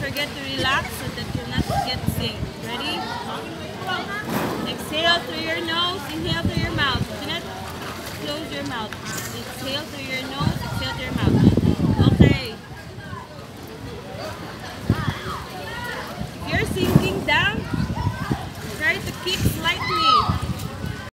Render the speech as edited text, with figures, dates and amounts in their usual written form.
forget to relax so that you'll not get sick. Ready? Exhale through your nose, inhale through your mouth. Do not close your mouth. Exhale through your nose, exhale through your mouth. Okay. If you're sinking down, try to kick slightly.